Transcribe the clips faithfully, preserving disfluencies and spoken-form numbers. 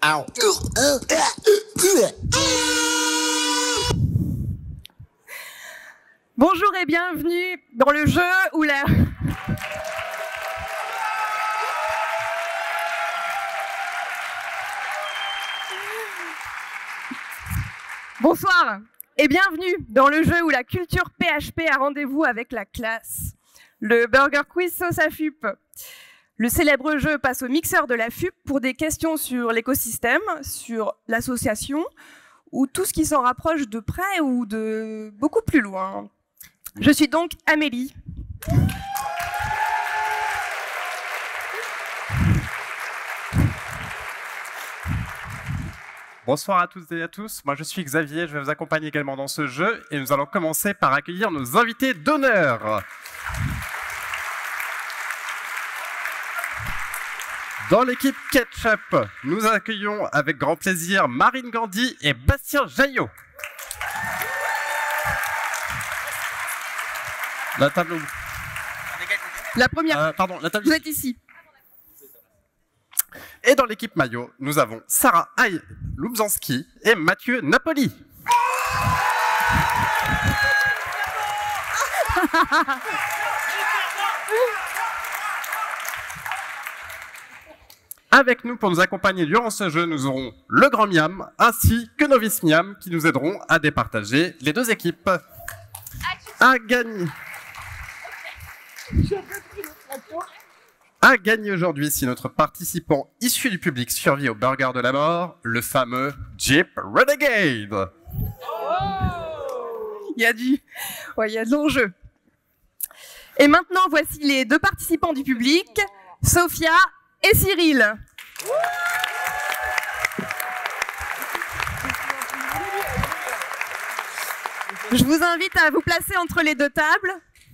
Bonjour et bienvenue dans le jeu où la... Bonsoir et bienvenue dans le jeu où la culture P H P a rendez-vous avec la classe. Le Burger Quiz sauce à F U P. Le célèbre jeu passe au mixeur de la F U P pour des questions sur l'écosystème, sur l'association ou tout ce qui s'en rapproche de près ou de beaucoup plus loin. Je suis donc Amélie. Bonsoir à toutes et à tous, moi je suis Xavier, je vais vous accompagner également dans ce jeu et nous allons commencer par accueillir nos invités d'honneur. Dans l'équipe Ketchup, nous accueillons avec grand plaisir Marine Gandhi et Bastien Jaillot. La table où ? La première. Euh, pardon, la table. Vous êtes ici. Et dans l'équipe maillot, nous avons Sarah Aïe Lubzanski et Mathieu Napoli. Avec nous pour nous accompagner durant ce jeu, nous aurons le Grand Miam ainsi que Novice Miam qui nous aideront à départager les deux équipes. À gagner. À gagner aujourd'hui si notre participant issu du public survit au burger de la mort, le fameux Jeep Renegade. Il y a du, ouais, il y a de l'enjeu. Et maintenant, voici les deux participants du public, Sophia et Cyril. Je vous invite à vous placer entre les deux tables.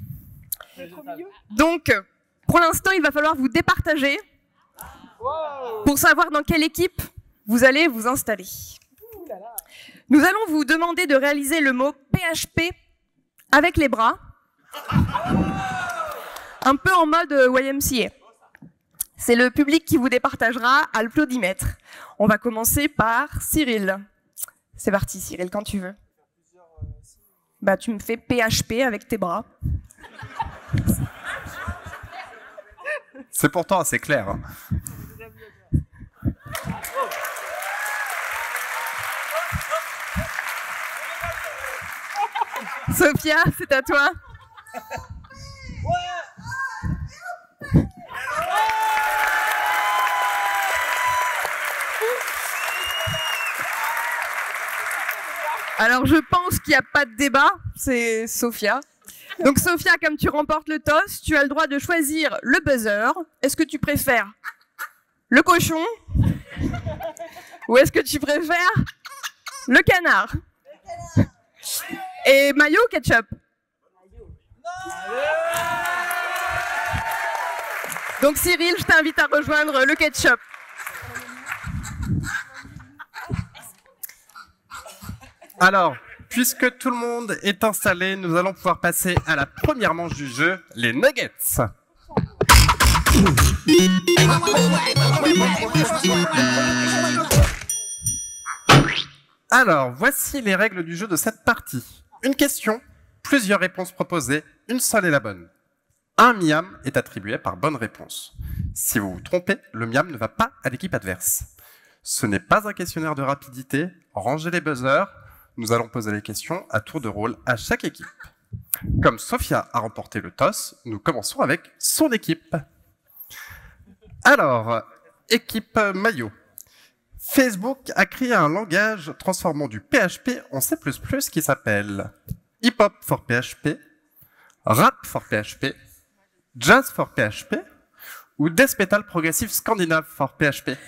Donc, pour l'instant, il va falloir vous départager pour savoir dans quelle équipe vous allez vous installer. Nous allons vous demander de réaliser le mot P H P avec les bras, un peu en mode Y M C A. C'est le public qui vous départagera à l'applaudimètre. On va commencer par Cyril. C'est parti, Cyril, quand tu veux. Bah, tu me fais P H P avec tes bras. C'est pourtant assez clair. Hein. Sophia, c'est à toi. Alors, je pense qu'il n'y a pas de débat, c'est Sophia. Donc, Sophia, comme tu remportes le toss, tu as le droit de choisir le buzzer. Est-ce que tu préfères le cochon ou est-ce que tu préfères le canard? Et maillot ou ketchup? Donc, Cyril, je t'invite à rejoindre le ketchup. Alors, puisque tout le monde est installé, nous allons pouvoir passer à la première manche du jeu, les nuggets. Alors, voici les règles du jeu de cette partie. Une question, plusieurs réponses proposées, une seule est la bonne. Un miam est attribué par bonne réponse. Si vous vous trompez, le miam ne va pas à l'équipe adverse. Ce n'est pas un questionnaire de rapidité, rangez les buzzers. Nous allons poser les questions à tour de rôle à chaque équipe. Comme Sophia a remporté le toss, nous commençons avec son équipe. Alors, équipe maillot. Facebook a créé un langage transformant du P H P en C plus plus qui s'appelle Hip Hop for P H P, Rap for P H P, Jazz for P H P ou Death Metal Progressive Scandinave for P H P.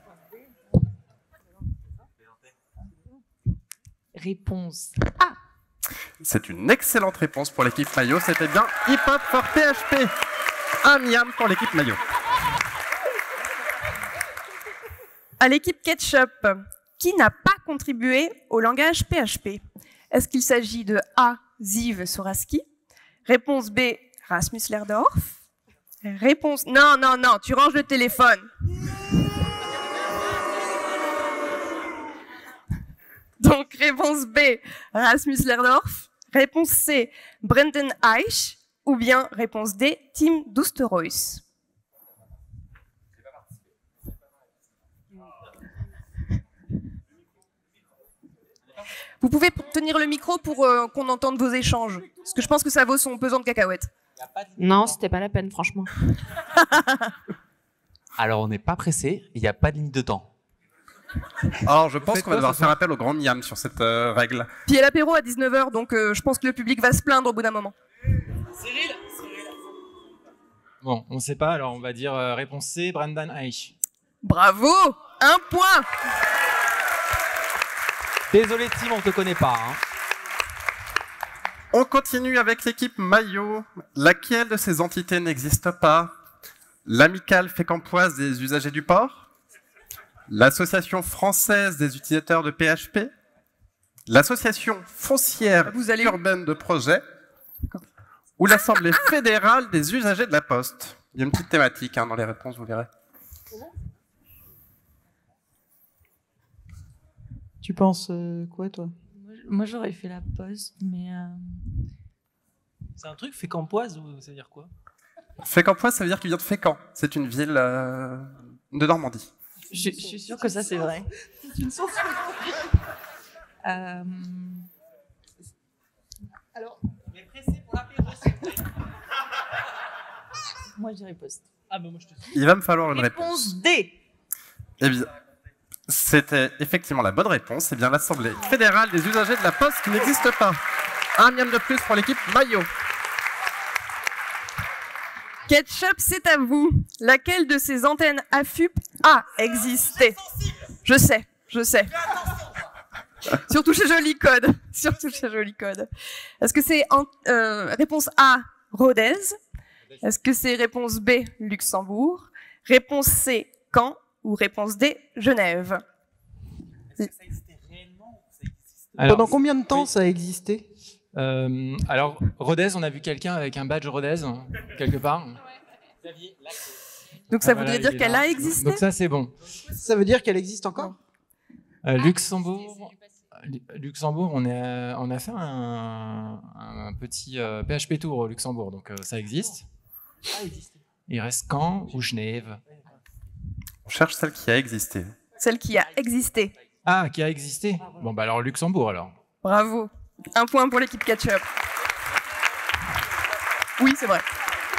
Réponse A. C'est une excellente réponse pour l'équipe maillot. C'était bien Hip Hop for P H P. Un miam pour l'équipe maillot. À l'équipe Ketchup, qui n'a pas contribué au langage P H P? Est-ce qu'il s'agit de A. Ziv Soraski? Réponse B. Rasmus Lerdorf? Réponse... Non, non, non, tu ranges le téléphone. Donc, réponse B, Rasmus Lerdorf. Réponse C, Brendan Eich. Ou bien, réponse D, Tim Dousteroyce. Vous pouvez tenir le micro pour euh, qu'on entende vos échanges. Parce que je pense que ça vaut son pesant de cacahuètes. Non, c'était pas la peine, franchement. Alors, on n'est pas pressé, il n'y a pas de ligne de temps. Alors, je pense faites qu'on va quoi, devoir ce faire soir appel au grand Miam sur cette euh, règle. Puis il y a l'apéro à dix-neuf heures, donc euh, je pense que le public va se plaindre au bout d'un moment. Cyril, Bon, on ne sait pas, alors on va dire euh, réponse C, Brendan Eich. Bravo! Un point! Désolé Tim, on te connaît pas. Hein. On continue avec l'équipe Maillot. Laquelle de ces entités n'existe pas? L'Amicale Fécampoise des usagers du port? L'Association française des utilisateurs de P H P? L'Association foncière Vous allez- urbaine de projet? Ou l'Assemblée fédérale des usagers de la Poste? Il y a une petite thématique hein, dans les réponses, vous verrez. Tu penses euh, quoi, toi? Moi, moi, j'aurais fait la poste, mais... euh, C'est un truc fécampoise ou ça veut dire quoi? Fécampoise, ça veut dire qu'il vient de Fécamp. C'est une ville euh, de Normandie. Je, je suis sûre que ça, c'est vrai. C'est une source. Euh, Alors, mais pressé pour l'apéro, s'il vous plaît. Moi, je dirais poste. Ah bah moi je te suis. Il va me falloir une réponse. Réponse D. Eh bien, c'était effectivement la bonne réponse. C'est bien l'Assemblée fédérale des usagers de la Poste qui n'existe pas. Un miam de plus pour l'équipe Maillot. Ketchup, c'est à vous. Laquelle de ces antennes A F U P a existé? Je sais, je sais. Surtout chez Jolicode. Surtout chez Jolicode. Est-ce que c'est en- euh, réponse A, Rodez? Est-ce que c'est réponse B, Luxembourg? Réponse C, Caen? Ou réponse D, Genève? Est-ce que ça existait réellement ou ça existe? Alors, Pendant combien de temps oui. ça a existé? euh, alors, Rodez, on a vu quelqu'un avec un badge Rodez, hein, quelque part. Xavier, là, Donc ça Ah, voudrait voilà, dire il est qu'elle là. a existé? Donc ça, c'est bon. Ça veut dire qu'elle existe encore? Euh, Luxembourg, Lu- Luxembourg, on, est, euh, on a fait un, un petit euh, P H P tour au Luxembourg, donc euh, ça existe. ah, existait. Il reste Caen ou Genève. On cherche celle qui a existé. Celle qui a existé. Ah, qui a existé. Bon, bah alors Luxembourg, alors. Bravo. Un point pour l'équipe Ketchup. Oui, c'est vrai.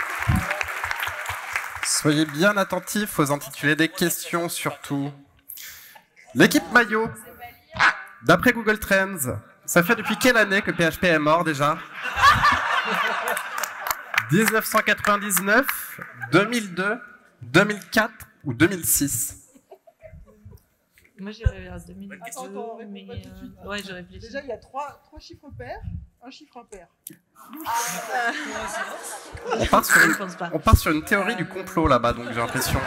Soyez bien attentifs aux intitulés des questions surtout. L'équipe Maillot. D'après Google Trends, ça fait depuis quelle année que P H P est mort déjà? dix-neuf cent quatre-vingt-dix-neuf, deux mille deux, deux mille quatre ou deux mille six? Moi, j'irais vers deux mille deux, Attends, attends, réponds mais... pas tout de suite. euh, Ouais, je réfléchis. Déjà, il y a trois, trois chiffres pairs, un chiffre impair. On part sur Je une, pense pas. on part sur une théorie du complot là-bas, donc j'ai l'impression.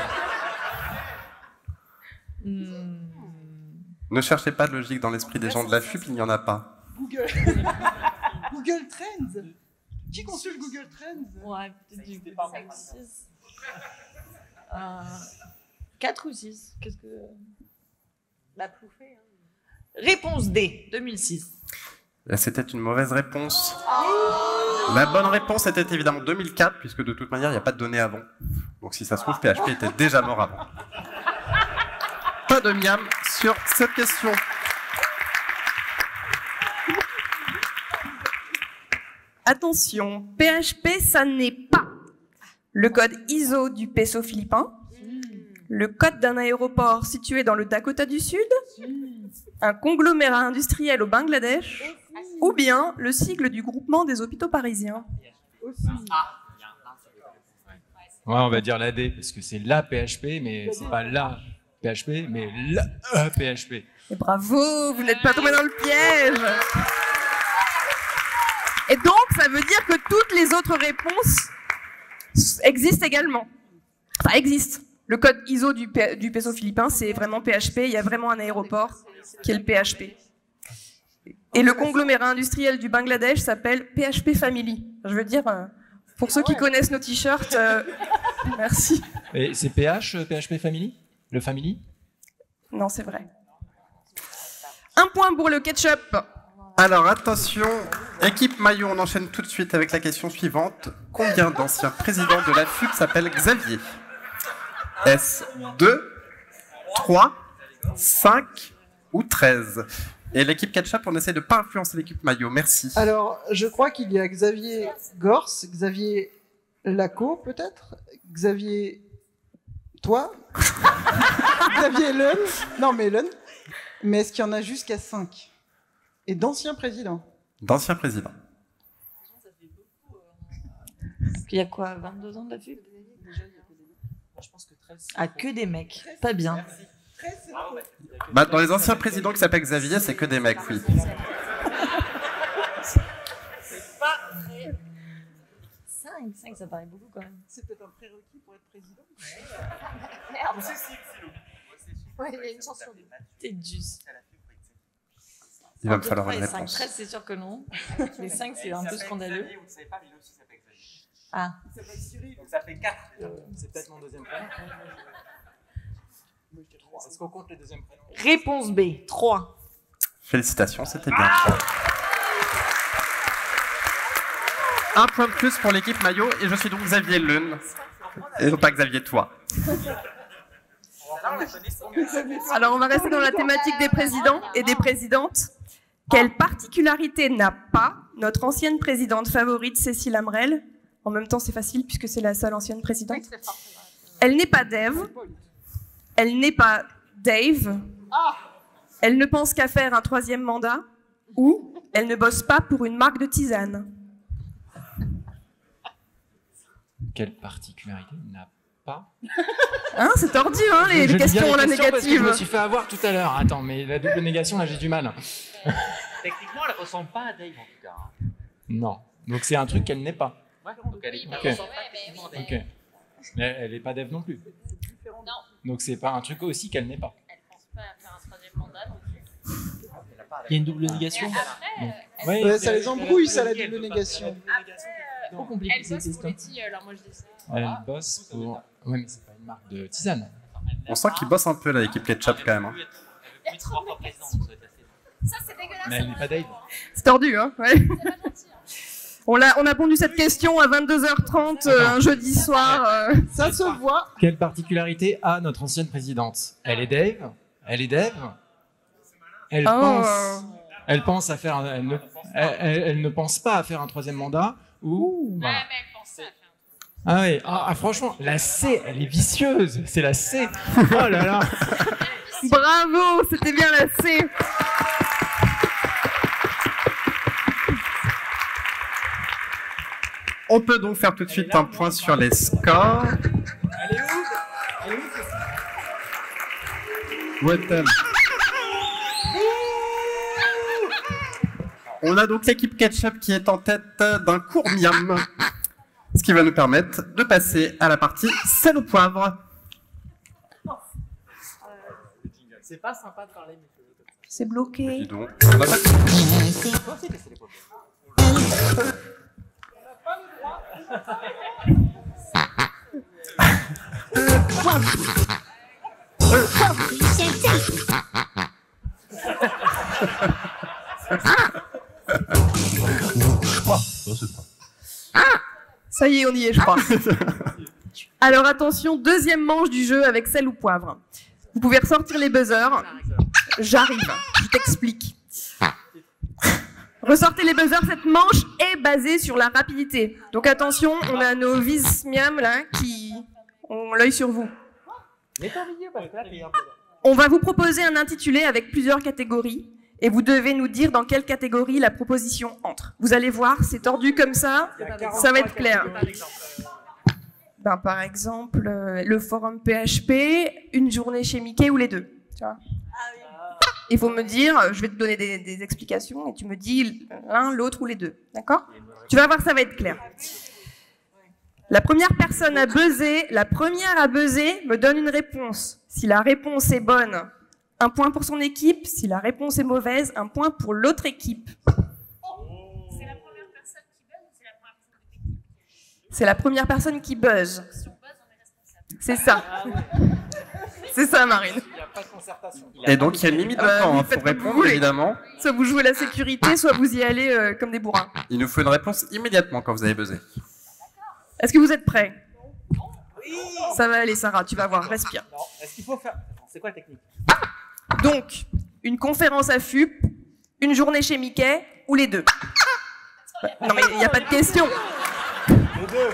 Hmm. Ne cherchez pas de logique dans l'esprit des gens de la F U P, il n'y en a pas. Google. Google Trends. Qui consulte Google Trends? Ouais, peut-être du cinq, six. Euh, quatre ou six. Qu'est-ce que... La ploufée, hein. Réponse D, deux mille six. Et C'était une mauvaise réponse. La bonne réponse était évidemment deux mille quatre, puisque de toute manière, il n'y a pas de données avant. Donc si ça se trouve, P H P était déjà mort avant. Pas de miam sur cette question. Attention, P H P, ça n'est pas le code I S O du peso philippin, le code d'un aéroport situé dans le Dakota du Sud, un conglomérat industriel au Bangladesh, ou bien le sigle du groupement des hôpitaux parisiens. Aussi. Ouais, on va dire la D, parce que c'est la P H P, mais c'est pas la P H P, mais la euh, P H P. Et bravo, vous n'êtes pas tombé dans le piège. Et donc, ça veut dire que toutes les autres réponses existent également. Enfin, existent. Le code I S O du, P- du peso philippin, c'est vraiment P H P. Il y a vraiment un aéroport qui est le P H P. Et le conglomérat industriel du Bangladesh s'appelle P H P Family. Je veux dire, euh, pour ceux qui connaissent nos t-shirts, euh, merci. Et c'est P H, euh, P H P Family? Le Family? Non, c'est vrai. Un point pour le ketchup. Alors attention, équipe maillot, on enchaîne tout de suite avec la question suivante. Combien d'anciens présidents de la F U P s'appellent Xavier? Est-ce deux, trois, cinq ou treize? Et l'équipe ketchup, on essaie de ne pas influencer l'équipe maillot. Merci. Alors, je crois qu'il y a Xavier Gors, Xavier Laco, peut-être, Xavier... Toi Xavier Leun. Non, mais Leun. Mais est-ce qu'il y en a jusqu'à cinq? Et d'anciens présidents? D'anciens présidents. Il y a quoi, vingt-deux ans de la F U P? Ah, que des mecs. Pas bien. Bah, dans les anciens présidents qui s'appellent Xavier, c'est que des mecs, oui. cinq, cinq, ça paraît beaucoup quand même. C'est peut-être un prérequis pour être président. Merde. Ouais, il y a une chanson. T'es juste. Il va me falloir une cinq, réponse. treize, c'est sûr que non. Les cinq, c'est un peu scandaleux. Ah. Donc ça fait quatre. C'est peut-être mon deuxième prénom. Est-ce qu'on compte les deuxièmes prénoms? Réponse B, trois. Félicitations, c'était bien. Un point de plus pour l'équipe maillot, et je suis donc Xavier Leun, et non pas Xavier Toi. Alors, on va rester dans la thématique des présidents et des présidentes. Quelle particularité n'a pas notre ancienne présidente favorite, Cécile Amrel? En même temps, c'est facile puisque c'est la seule ancienne présidente. Elle n'est pas Dev. Elle n'est pas Dave. Elle ne pense qu'à faire un troisième mandat. Ou elle ne bosse pas pour une marque de tisane. Quelle particularité n'a pas? Hein, c'est tordu, hein, les, Je les dis bien questions à la questions parce que négative. je me suis fait avoir tout à l'heure. Attends, mais la double négation, là, j'ai du mal. Techniquement, elle ressemble pas à Dave en tout cas. Non. Donc c'est un truc qu'elle n'est pas. Ouais, donc elle est Ok. elle ressemble pas techniquement à Dave. Ok. Mais elle n'est pas dev non plus. Donc c'est pas un truc aussi qu'elle n'est pas. Elle pense pas à faire un troisième mandat non plus. Il y a une double négation. Ouais, Ouais, c'est- ça les embrouille, ça, la double négation. Trop compliqué Elle cette bosse pour question. Letty, alors moi je dis ça. Elle bosse pour. Ouais, mais c'est pas une marque de tisane. On sent qu'ils bossent un peu, là, l'équipe ketchup, quand même. Hein. Il y a trop de négations. Ça c'est dégueulasse. Mais elle n'est pas Dave. C'est tordu, hein, ouais. C'est pas gentil. hein. On a, on a pondu cette question à vingt-deux heures trente, euh, un jeudi soir. euh. Ça se voit. Quelle particularité a notre ancienne présidente? Elle est Dave. Elle est Dave. Elle Oh. pense. Elle pense à faire. un- Elle ne, elle, elle- elle ne pense pas à faire un troisième mandat. Ou. Voilà. Ouais, mais elle pense ça à faire un truc. Ah oui. Ah, ah, franchement, la C, elle est vicieuse. C'est la C. Oh là là. Bravo, c'était bien la C. On peut donc faire tout de suite un point sur les scores. Elle est où? Elle est où? Où est-elle? On a donc l'équipe ketchup qui est en tête d'un court miam, ce qui va nous permettre de passer à la partie sel au poivre. C'est pas sympa de parler, mais C'est bloqué. Dis donc, on a pas- Ça y est, on y est, je crois. Alors attention, deuxième manche du jeu avec sel ou poivre. Vous pouvez ressortir les buzzers. J'arrive, je t'explique. Ressortez les buzzers, cette manche est basée sur la rapidité. Donc attention, on a nos vis miam là qui ont l'œil sur vous. On va vous proposer un intitulé avec plusieurs catégories et vous devez nous dire dans quelle catégorie la proposition entre. Vous allez voir, c'est tordu comme ça, ça va être clair. Ben, par exemple, euh, le forum P H P, une journée chez Mickey ou les deux. Tu vois. Il faut me dire, euh, je vais te donner des, des explications et tu me dis l'un, l'autre ou les deux. D'accord? Tu vas voir, ça va être clair. La première personne à buzzer, la première à buzzer me donne une réponse. Si la réponse est bonne, un point pour son équipe. Si la réponse est mauvaise, un point pour l'autre équipe. C'est la première personne qui buzz ou c'est la première personne de l'équipe? C'est la première personne qui buzz. Si on buzz, on est responsable. C'est ça. C'est ça, Marine. Il n'y a pas de concertation. Et donc, il y a une limite de Euh, temps oui, hein, faites pour comme vous répondre, voulez. évidemment. Soit vous jouez la sécurité, soit vous y allez euh, comme des bourrins. Il nous faut une réponse immédiatement quand vous avez buzzé. Est-ce que vous êtes prêts? Ça va aller, Sarah, tu vas voir, respire. Non, est-ce qu'il faut faire. Attends, c'est quoi la technique? Donc, une conférence à F U P, une journée chez Mickey, ou les deux? Non mais il n'y a pas de question. Les deux.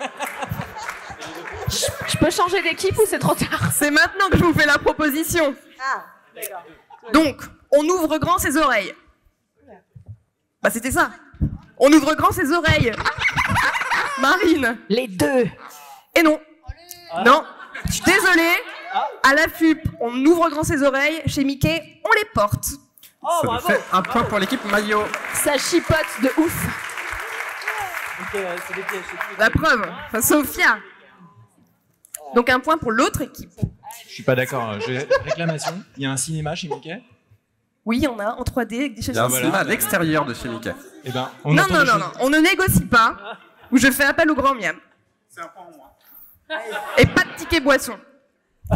Je peux changer d'équipe ou c'est trop tard? C'est maintenant que je vous fais la proposition. Ah, d'accord. Donc, on ouvre grand ses oreilles. Bah c'était ça. On ouvre grand ses oreilles. Marine. Les deux. Et non. Non. Je suis désolée. À la F U P, on ouvre grand ses oreilles. Chez Mickey, on les porte. Oh, Ça nous bravo. fait un point pour l'équipe maillot. Ça chipote de ouf. Ok, euh, c'est des pièges. c'est des La pièges. preuve. Enfin, Sophia. Donc un point pour l'autre équipe. Je suis pas d'accord. J'ai réclamation. Il y a un cinéma chez Mickey. Oui, il y en a en trois D avec des Il y a chaises. un voilà. cinéma à l'extérieur de chez Mickey. Eh ben, on Non, entend non, des non, choses- non. On ne négocie pas. Ou je fais appel au grand miam. C'est un point en moins. Et pas de ticket boisson. Oh.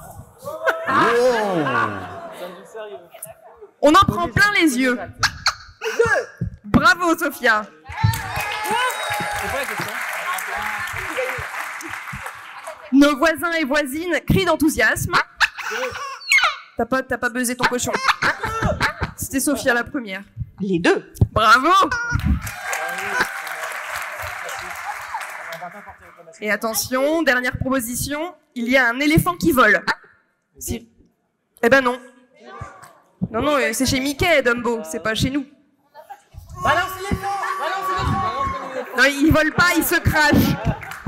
On en prend plein les yeux. Bravo, Sophia. C'est quoi la question? Nos voisins et voisines crient d'enthousiasme. T'as pas, t'as pas buzzé ton cochon. C'était Sophia la première. Les deux. Bravo. Et attention, dernière proposition, il y a un éléphant qui vole. Si- Eh ben non. Non, non, euh, c'est chez Mickey, Dumbo, c'est pas chez nous. Non, il vole pas, il se crache.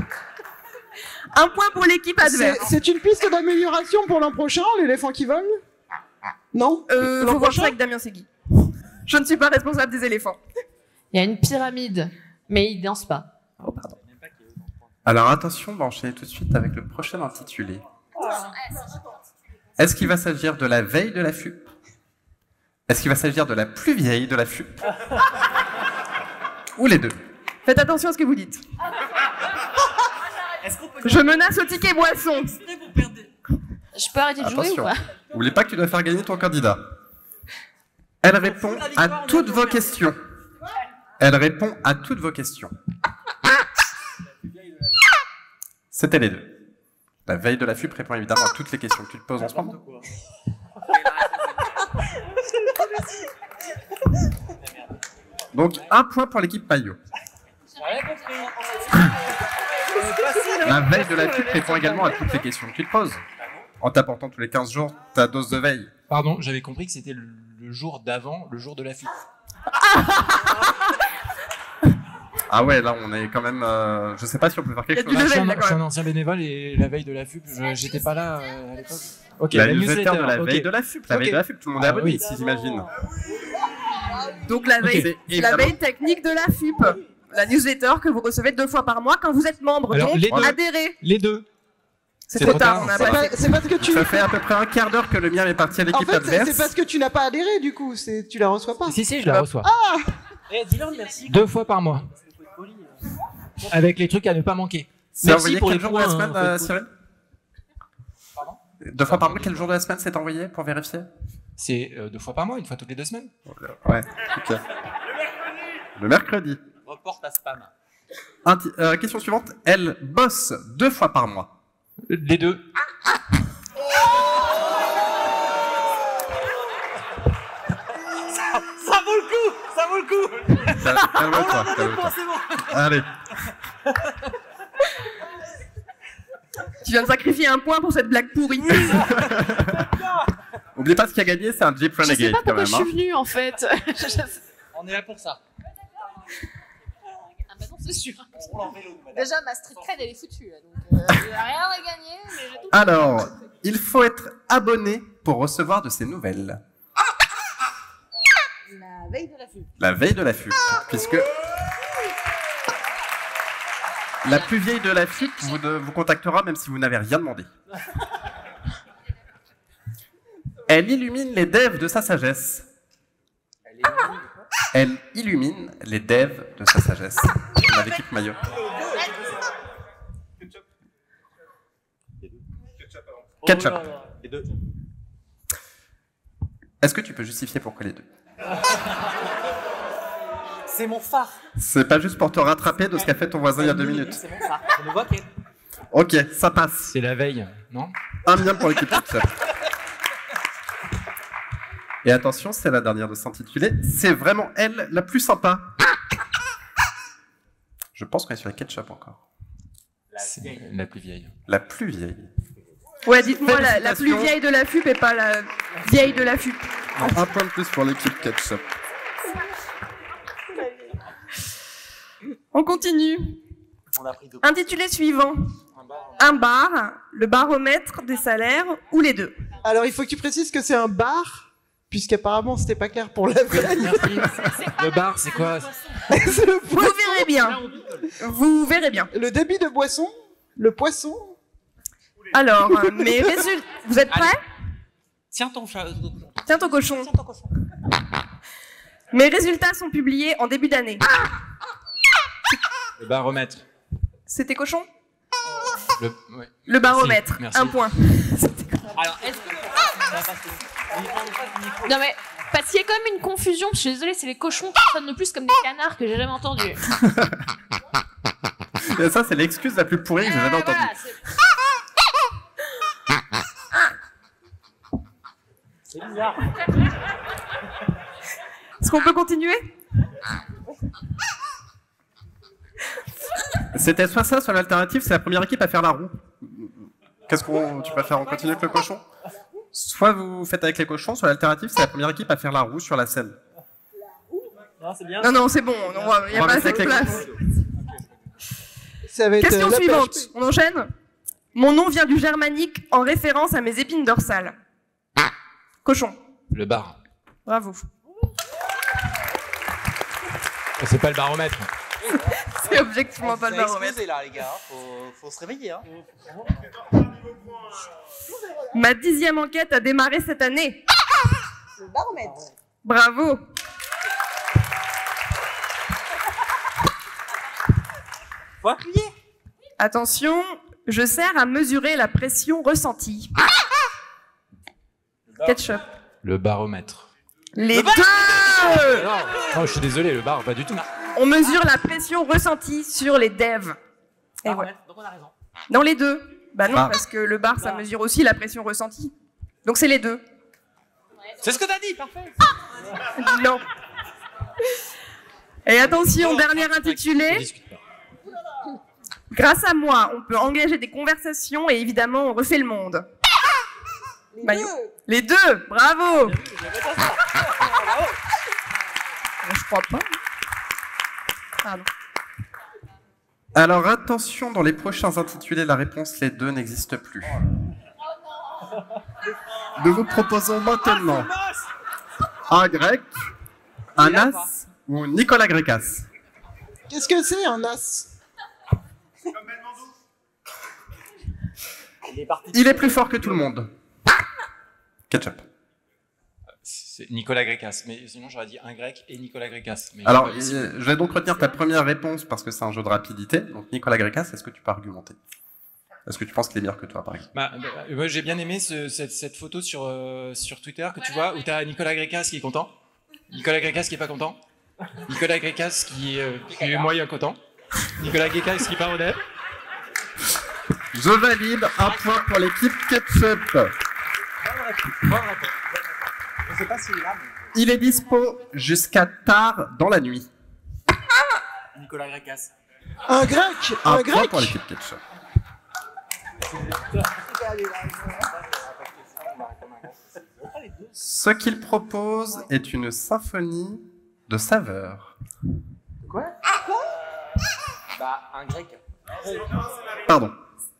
Un point pour l'équipe C'est adverse. c'est une piste d'amélioration pour l'an prochain, l'éléphant qui vole? Non? Euh, L'an faut voir prochain ça avec Damien Segui. Je ne suis pas responsable des éléphants. Il y a une pyramide, mais il danse pas. Oh, pardon. Alors attention, on va enchaîner tout de suite avec le prochain intitulé. Est-ce qu'il va s'agir de la veille de la F U P? Est-ce qu'il va s'agir de la plus vieille de la F U P? Ou les deux? Faites attention à ce que vous dites. Est-ce qu'on peut. Je menace au ticket boisson. Je peux arrêter de jouer Attention. ou pas? N'oublie pas que tu dois faire gagner ton candidat. Elle répond à toutes vos questions. Elle répond à toutes vos questions. C'était les deux. La veille de la F U P répond évidemment à toutes les questions que tu te poses en ce moment. Donc un point pour l'équipe Maillot. J'ai rien compris. C'est facile, La hein. veille de la F U P répond également à toutes les questions que tu te poses. En t'apportant tous les quinze jours ta dose de veille. Pardon, j'avais compris que c'était le, le jour d'avant, le jour de la F U P. Ah ouais, là on est quand même... euh, je sais pas si on peut faire quelque Il y a chose. du Je suis, level, un, là, je suis quand un ancien bénévole et la veille de la F U P, je- j'étais pas là euh, à l'époque. Ok, La newsletter de la ok. veille de la F U P. La Ok. veille de la F U P, tout le monde est Ah, abonné oui. ici, j'imagine. Donc la veille, Ok. c'est la Évidemment. veille technique de la F U P. La newsletter que vous recevez deux fois par mois quand vous êtes membre. Alors, Donc les deux. adhérez. Les deux. C'est C'est trop trop tard, tard, on a C'est pas pas- fait. c'est parce que tu... Ça fait à peu près un quart d'heure que le mien est parti à En l'équipe fait, c'est- adverse. c'est parce que tu n'as pas adhéré, du coup. c'est- Tu la reçois pas. Si, si, je la reçois. Eh, dis-leur merci. Deux fois par mois. Faut être poli, hein. Avec les trucs à ne pas manquer. C'est Merci envoyé pour quel les jour de la points, semaine, hein, euh, faut être Cyril Pardon? Deux fois par mois, quel jour de la semaine c'est envoyé pour vérifier? C'est euh, deux fois par mois, une fois toutes les deux semaines. Ouais, ok. Le mercredi. Reporte à spam. Inti- euh, question suivante. Elle bosse deux fois par mois. Les deux. Ça vaut le coup. Ça vaut le coup. Cal- Calme-toi, On l'a donné calme-toi. pas, c'est bon. Allez. Tu viens de sacrifier un point pour cette blague pourrie. Oubliez pas ce qui a gagné, c'est un Jeep Je sais Renegade pas quand pourquoi même. je Hein. suis venue en fait. Je- On est là pour ça. Ah bah non, c'est sûr. On roule en vélo, madame. Déjà, ma street cred elle est foutue. là, Donc, euh, j'ai rien à gagner. Mais j'ai tout- Alors, il faut être abonné pour recevoir de ces nouvelles. La veille de la F U P. La veille de la F U P, puisque la plus vieille de la F U P vous, de- vous contactera même si vous n'avez rien demandé. Elle illumine les devs de sa sagesse. Elle est mignonne. Elle illumine les devs de sa sagesse. On a l'équipe maillot. Ketchup. Oh là là. Les deux. Est-ce que tu peux justifier pourquoi les deux? C'est mon phare. C'est pas juste pour te rattraper de ce qu'a fait ton voisin il y a deux minutes. C'est mon phare. Je ne vois qu'elle. Ok, ça passe. C'est la veille, non? Un miam pour l'équipe ketchup. Et attention, c'est la dernière de s'intituler. C'est vraiment elle la plus sympa. Je pense qu'on est sur les ketchup encore. C'est la plus vieille. La plus vieille. Ouais, dites-moi la, la plus Félicitations. vieille de la F U P et pas la vieille de la F U P. Un point de plus pour l'équipe ketchup. On continue. On a pris deux. Intitulé suivant. Un bar, le baromètre des salaires ou les deux. Alors, il faut que tu précises que c'est un bar, puisqu'apparemment, c'était pas clair pour la veille. Le bar, c'est quoi? C'est le Vous poisson. verrez bien. Vous verrez bien. Le débit de boisson, le poisson. Alors, euh, mes résultats. Vous êtes prêts? Tiens ton chat. Tiens ton cochon. Tiens ton cochon. Mes résultats sont publiés en début d'année. Le baromètre. C'était cochon? Le, ouais. Le baromètre. Merci. Un point. Alors, est-ce que. Non mais, parce qu'il y a quand même une confusion, je suis désolée, c'est les cochons qui sonnent le plus comme des canards que j'ai jamais entendus. Et ça, c'est l'excuse la plus pourrie que j'ai jamais Euh, entendue. voilà, c'est- C'est bizarre. Est-ce qu'on peut continuer? C'était soit ça, soit l'alternative, c'est la première équipe à faire la roue. Qu'est-ce qu'on tu préfères, on continue avec le cochon? Soit vous faites avec les cochons, soit l'alternative, c'est la première équipe à faire la roue sur la scène. Non, c'est bien. Non, non, c'est bon, il n'y a On va pas rester assez de avec les place. Ça va être Question euh, la suivante, P H P. on enchaîne. Mon nom vient du germanique en référence à mes épines dorsales. Cochon, Le bar. bravo. C'est pas le baromètre. C'est objectivement pas le Ça a baromètre. explosé là, les gars. Faut, faut se réveiller. Hein. Ma dixième enquête a démarré cette année. Le baromètre. Bravo. Faut appuyer. Attention, je sers à mesurer la pression ressentie. Ketchup. Le baromètre. Les deux. Non, oh, je suis désolé, le bar, pas du tout. On mesure la pression ressentie sur les devs. Et ouais. Baromètre, donc on a raison. Dans les deux. Bah non, Ah. parce que le bar, ça mesure aussi la pression ressentie. Donc c'est les deux. C'est ce que t'as dit, parfait. Non. Et attention, Non, dernier on intitulé. discute pas. Grâce à moi, on peut engager des conversations et évidemment, on refait le monde. Les Maillot. deux. Les deux, bravo. Je crois pas. Pardon. Alors attention, dans les prochains intitulés, la réponse les deux n'existe plus. Nous vous proposons maintenant un grec, un as ou Nicolas Grécas. Qu'est-ce que c'est un as? Il est parti. Il est plus fort que tout le monde. Ketchup. C'est Nicolas Grécas. Mais sinon, j'aurais dit un grec et Nicolas Grécas. Mais Alors, pas possible. euh, je vais donc retenir ta première réponse parce que c'est un jeu de rapidité. Donc Nicolas Grécas, est-ce que tu peux argumenter? Est-ce que tu penses qu'il est meilleur que toi, par exemple? Bah, bah, moi, j'ai bien aimé ce- cette, cette photo sur, euh, sur Twitter que tu vois où tu as Nicolas Grécas qui est content, Nicolas Grécas qui est pas content, Nicolas Grécas qui, euh, qui est moyen content, Nicolas Grécas qui part au lèvres. Je valide un point pour l'équipe Ketchup. Je sais pas s'il est là, Il est dispo jusqu'à tard dans la nuit. mais Nicolas Grécas. Un grec. Un, Un point grec. pour l'équipe Ketchup. Ce qu'il propose est une symphonie de saveurs. Bah, un grec. Pardon.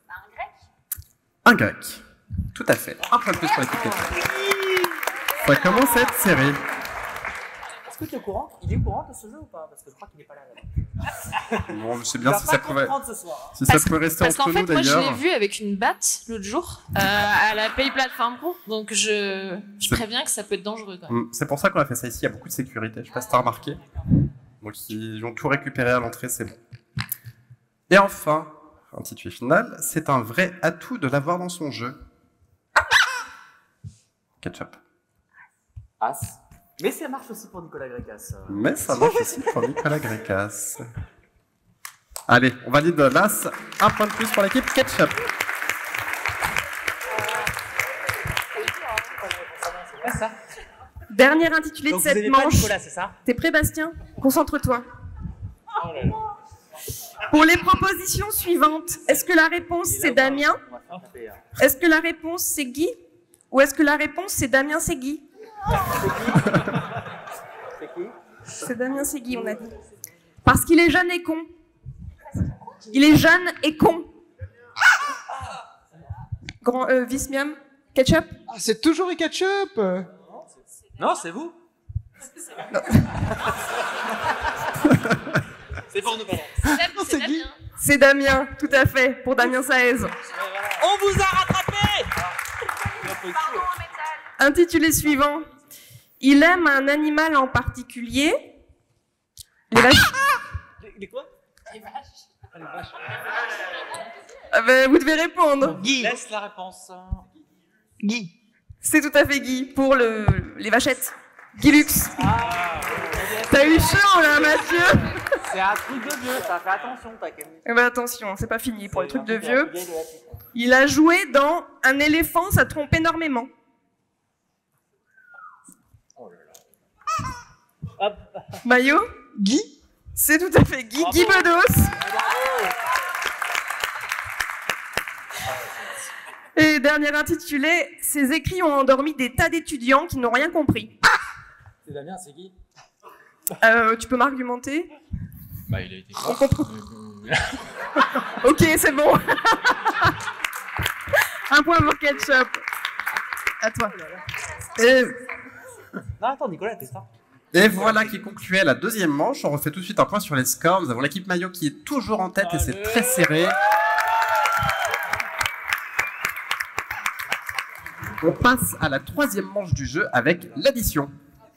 Un grec. Tout à fait. Un point de plus pour l'équipe Ketchup. Ça commence à être serré. Est-ce que tu es au courant? Il est au courant de ce jeu ou pas? Parce que je crois qu'il est pas là. là. Bon, je sais Il bien va si pas ça pouvait, comprendre ce soir. si ça Parce- pouvait rester Parce entre qu'en nous fait, moi, je l'ai d'ailleurs. vu avec une batte l'autre jour euh, à la Pay Platform Pro, donc je, je C'est- préviens que ça peut être dangereux quand même. Mm, C'est pour ça qu'on a fait ça ici, il y a beaucoup de sécurité, je sais pas si t'as remarqué. Donc ils ont tout récupéré à l'entrée, c'est bon. Et enfin, intitulé final, c'est un vrai atout de l'avoir dans son jeu. Ketchup. As. Mais ça marche aussi pour Nicolas Grécas. euh. Mais ça marche aussi pour Nicolas Grécas. Allez, on valide l'As. Un point de plus pour l'équipe Ketchup. C'est ça. Dernier intitulé Donc de vous cette aimez pas manche. Nicolas, c'est ça? T'es prêt, Bastien? Concentre-toi. Oh là là. Pour les propositions suivantes, est-ce que la réponse c'est Damien? On va faire taper, hein. Est-ce que la réponse c'est Guy? Ou est-ce que la réponse c'est Damien, c'est Guy? C'est qui? C'est Damien, c'est Guy, on a dit. Parce qu'il est jeune et con. Il est jeune et con. Grand euh, vice-miam, Ketchup? Ah, c'est toujours les ketchup. Non, c'est vous. C'est pour nous, pardon. Non, c'est Guy. C'est Damien, tout à fait, pour Damien Saez. On vous a rattrapé. Intitulé suivant. Il aime un animal en particulier. Les vaches. Les, les quoi? Les vaches. Ah, les vaches. Ah ben, vous devez répondre. Guy. Laisse la réponse. Guy. C'est tout à fait Guy, pour le... les vachettes. Guy Lux. Ah, T'as eu chaud là, Mathieu. c'est un truc de vieux, ça. Fais attention, t'as quand même. Eh ben attention, c'est pas fini pour les trucs de C'est un vieux. truc de la petite. Il a joué dans Un éléphant, ça trompe énormément. Hop. Maillot? Guy. C'est tout à fait Guy, Guy Bedos. Et dernier intitulé, ces écrits ont endormi des tas d'étudiants qui n'ont rien compris. C'est Damien, c'est Guy. Euh, tu peux m'argumenter? Bah, il a été. On comprend. Ok, c'est bon. Un point pour Ketchup. À toi. Et, Non, attends, Nicolas, t'es ça. et voilà qui concluait la deuxième manche. On refait tout de suite un point sur les scores. Nous avons l'équipe Maillot qui est toujours en tête et c'est très serré. On passe à la troisième manche du jeu avec l'addition.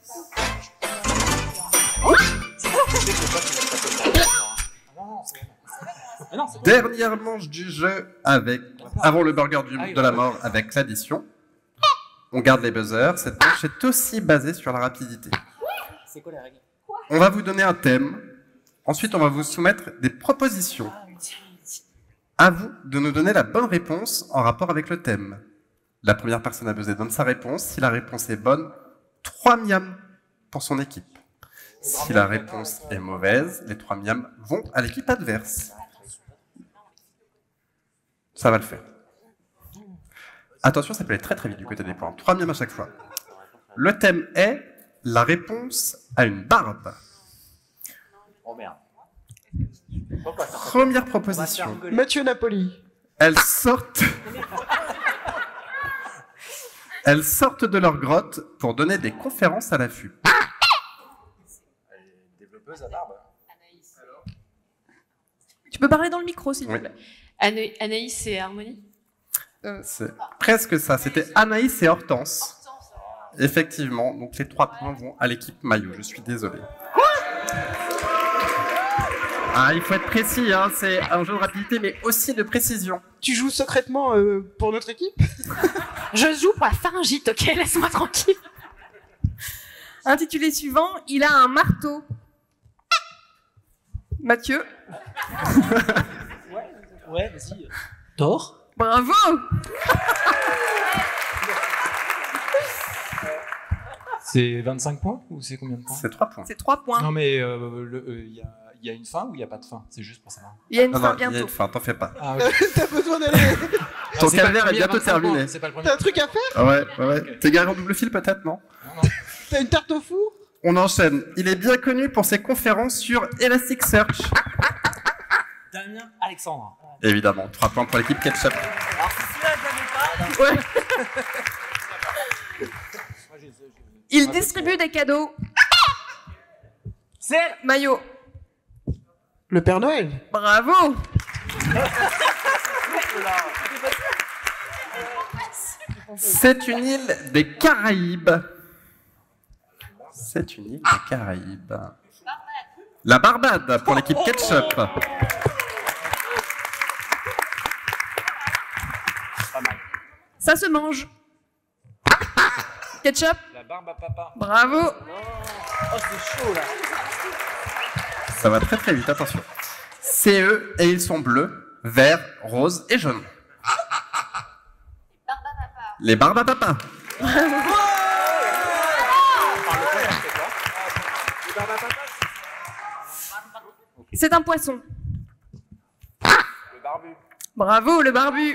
Dernière manche du jeu avec, avant le burger du- de la mort avec l'addition. On garde les buzzers. Cette manche est aussi basée sur la rapidité. C'est quoi les règles? On va vous donner un thème. Ensuite, on va vous soumettre des propositions. À vous de nous donner la bonne réponse en rapport avec le thème. La première personne à buzzer donne sa réponse. Si la réponse est bonne, trois miams pour son équipe. Si la réponse est mauvaise, les trois miams vont à l'équipe adverse. Ça va le faire. Attention, ça peut aller très très vite du côté des points. Trois miams à chaque fois. Le thème est la réponse à une barbe. Oh merde. Pourquoi ça? Première proposition. Mathieu Napoli. Elles sortent... Elles sortent de leur grotte pour donner des conférences à l'affût. Développeuse à barbe. Tu peux parler dans le micro, s'il te Oui. plaît. Ana- Anaïs et Harmonie. C'est presque ça. C'était Anaïs et Hortense. Effectivement, donc les trois points vont à l'équipe Maillot. Je suis désolé. Ah, il faut être précis, hein. C'est un jeu de rapidité, mais aussi de précision. Tu joues secrètement euh, pour notre équipe? Je joue pour la pharyngite, ok? Laisse-moi tranquille. Intitulé suivant, il a un marteau. Mathieu? Ouais, vas-y. Thor. Bravo. C'est vingt-cinq points ou c'est combien de points? C'est trois points. C'est trois points. Non, mais euh, le- euh, il y, a, il y a une fin ou il n'y a pas de fin? C'est juste pour savoir. Il y a une Non, fin non, il y a bientôt. une fin, t'en fais pas. Ah, ok. T'as besoin d'aller. Ton Ah, c'est pas le calvaire est premier à bientôt vingt-cinq points, terminé. C'est pas le premier. T'as un truc à faire? Ah ouais, ouais, ouais. T'es garé en double fil peut-être, non? Non, non. T'as une tarte au four? On enchaîne. Il est bien connu pour ses conférences sur Elasticsearch. Damien Alexandre. Évidemment, trois points pour l'équipe Ketchup. Alors, si celui-là, je l'avais pas. Ouais. Il distribue des cadeaux. C'est elle. Maillot. Le Père Noël. Bravo. C'est une île des Caraïbes. C'est une île des Caraïbes. La Barbade pour l'équipe Ketchup. Pas mal. Ça se mange. Ketchup. La barbe à papa. Bravo. Oh, c'est chaud là. Ça va très très vite, attention. C'est eux et ils sont bleus, verts, roses et jaunes. Les barbes à papa. C'est un poisson. Le barbu. Bravo, le barbu.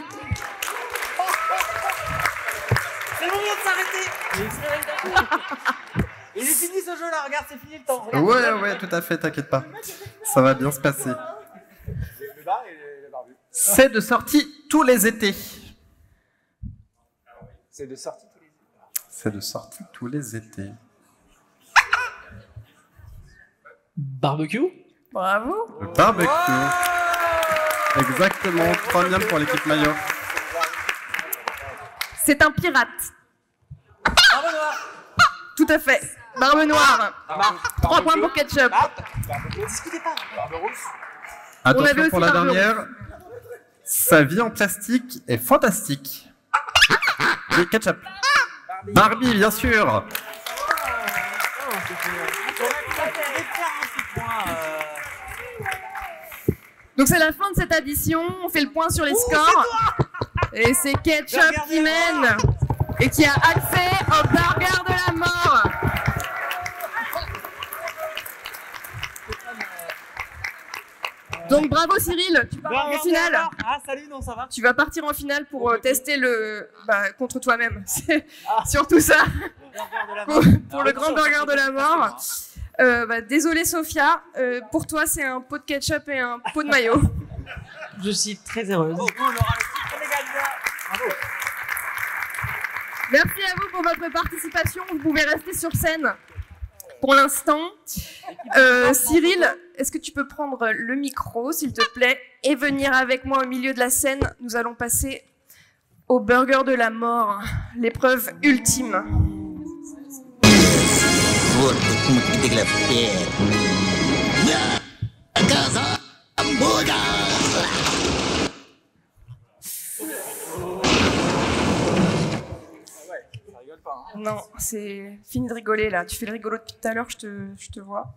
C'est le moment de s'arrêter. Il est fini ce jeu là, regarde, c'est fini le temps. Regarde, Ouais, ouais, tout à fait, t'inquiète pas. Ça va bien se passer. Le bar et le barbu. C'est de sortie tous les étés. C'est de sortie tous les C'est de sortie tous les étés. Barbecue. Bravo. Le barbecue. Exactement, trois miams pour l'équipe maillot. C'est un pirate. Barbe noire. Tout à fait. Barbe noire. Trois points pour Ketchup. Ne discutez pas. Barbe rousse. On avait Attention aussi pour la barbe dernière. Sa vie en plastique est fantastique. Et ketchup. Barbie, bien sûr. Donc c'est la fin de cette addition. On fait le point sur les scores. Et c'est Ketchup qui mène et qui a accès au burger de la mort. Donc bravo Cyril, tu pars en finale. Ah salut, non ça va. Tu vas partir en finale pour euh, tester le bah, contre toi-même. C'est surtout ça. Pour, pour le grand burger de la mort. Euh, bah, désolé Sophia, euh, pour toi c'est un pot de ketchup et un pot de mayo. Je suis très heureuse. Merci à vous pour votre participation. Vous pouvez rester sur scène pour l'instant. Euh, Cyril, est-ce que tu peux prendre le micro, s'il te plaît, et venir avec moi au milieu de la scène? Nous allons passer au burger de la mort, l'épreuve ultime. Non, c'est fini de rigoler là. Tu fais le rigolo depuis tout à l'heure, je te, je te vois.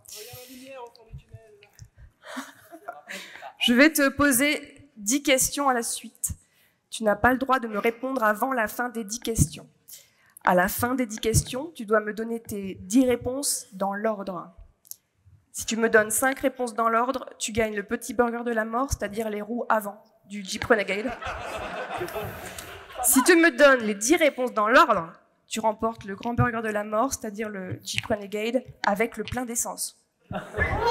Je vais te poser dix questions à la suite. Tu n'as pas le droit de me répondre avant la fin des dix questions. À la fin des dix questions, tu dois me donner tes dix réponses dans l'ordre. Si tu me donnes cinq réponses dans l'ordre, tu gagnes le petit burger de la mort, c'est-à-dire les roues avant du Jeep Renegade. Si tu me donnes les dix réponses dans l'ordre, tu remportes le grand burger de la mort, c'est-à-dire le Jeep Renegade, avec le plein d'essence. Grand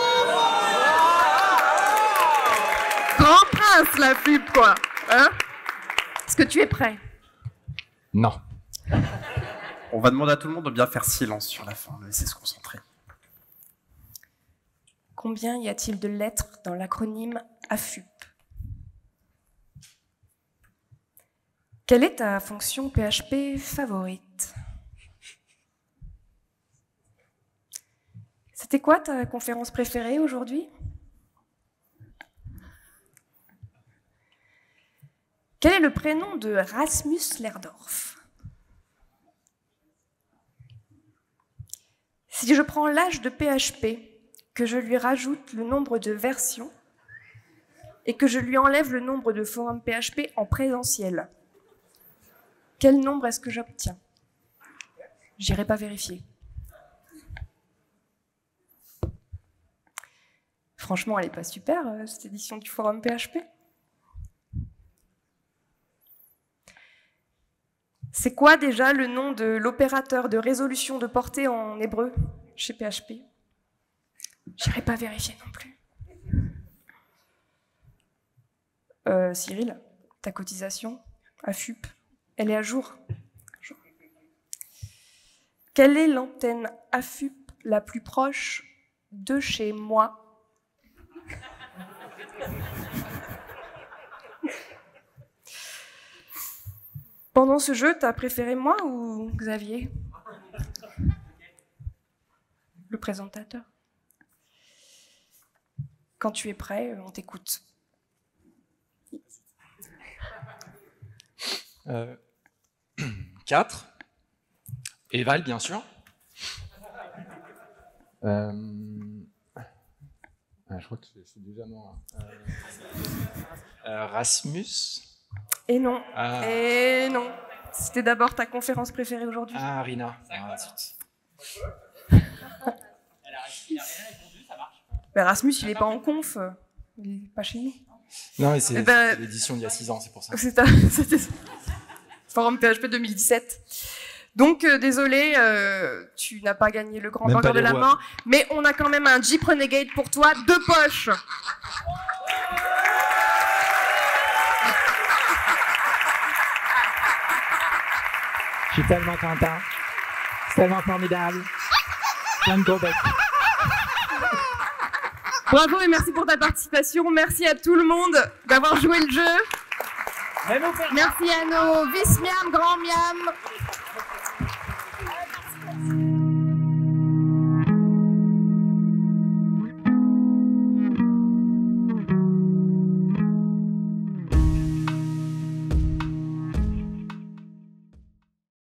prince, la pub, quoi. Hein? Est-ce que tu es prêt? Non. On va demander à tout le monde de bien faire silence sur la fin, de laisser se concentrer. Combien y a-t-il de lettres dans l'acronyme A F U P? Quelle est ta fonction P H P favorite? C'était quoi ta conférence préférée aujourd'hui? Quel est le prénom de Rasmus Lerdorf? Si je prends l'âge de P H P, que je lui rajoute le nombre de versions et que je lui enlève le nombre de forums P H P en présentiel, quel nombre est-ce que j'obtiens? J'irai pas vérifier. Franchement, elle n'est pas super, euh, cette édition du forum P H P. C'est quoi déjà le nom de l'opérateur de résolution de portée en hébreu chez P H P? J'irai pas vérifier non plus. Euh, Cyril, ta cotisation à F U P, elle est à jour? Quelle est l'antenne A F U P la plus proche de chez moi? Pendant ce jeu, t'as préféré moi ou Xavier? Le présentateur. Quand tu es prêt, on t'écoute. Euh, quatre. Et Val, bien sûr. Euh... Ah, je crois que je suis déjà mort. Euh... Euh, Rasmus. Et non. Ah. Et non. C'était d'abord ta conférence préférée aujourd'hui. Ah, Rina. Ah, zut. Ben, Rasmus, il est pas en conf. Il est pas chez nous. Non, mais c'est Eh ben, c'était l'édition d'il y a six ans, c'est pour ça. C'est un- C'était Forum P H P deux mille dix-sept. Donc, euh, désolé, euh, tu n'as pas gagné le grand Même burger pas de les la rois. main, mais on a quand même un Jeep Renegade pour toi, deux poches. Je suis tellement content. C'est tellement formidable. Plein de gros becs. Bravo et merci pour ta participation. Merci à tout le monde d'avoir joué le jeu. Merci à nos vice-miam, grand-miam.